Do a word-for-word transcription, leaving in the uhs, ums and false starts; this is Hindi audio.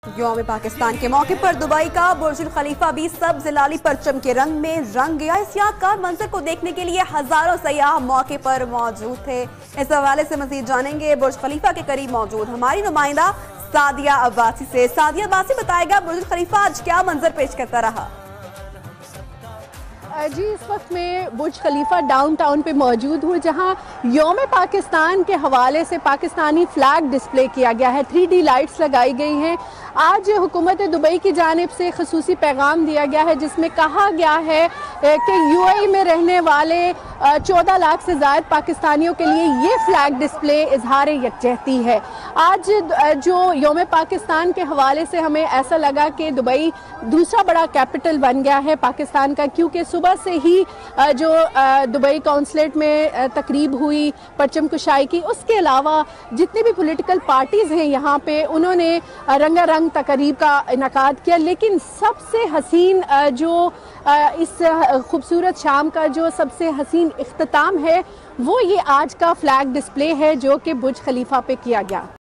यौम पाकिस्तान के मौके पर दुबई का बुर्ज खलीफा भी सब्ज लाली परचम के रंग में रंग गया। इस यादगार मंजर को देखने के लिए हजारों सयाह मौके पर मौजूद थे। इस हवाले से मजीद जानेंगे बुर्ज खलीफा के करीब मौजूद हमारी नुमाइंदा सादिया अब्बासी से। सादिया अब्बासी, बताएगा बुर्ज खलीफा आज क्या मंजर पेश करता रहा? जी, इस वक्त मैं बुर्ज खलीफा डाउनटाउन पे मौजूद हूँ, जहाँ यौम पाकिस्तान के हवाले से पाकिस्तानी फ्लैग डिस्प्ले किया गया है। थ्री डी लाइट्स लगाई गई हैं। आज हुकूमत दुबई की जानिब से खसूसी पैगाम दिया गया है, जिसमें कहा गया है कि यूएई में रहने वाले चौदह लाख से ज़ायद पाकिस्तानियों के लिए ये फ्लैग डिस्प्ले इजहार यकजहती है। आज जो यौम पाकिस्तान के हवाले से हमें ऐसा लगा कि दुबई दूसरा बड़ा कैपिटल बन गया है पाकिस्तान का, क्योंकि सुबह से ही जो दुबई कौंसलेट में तकरीब हुई परचम कुशाई की, उसके अलावा जितनी भी पॉलिटिकल पार्टीज़ हैं यहाँ पे, उन्होंने रंगारंग तकरीब का इनकाद किया। लेकिन सबसे हसीन जो इस खूबसूरत शाम का जो सबसे हसीन इख्तिताम है, वो ये आज का फ्लैग डिस्प्ले है जो कि बुर्ज खलीफा पे किया गया।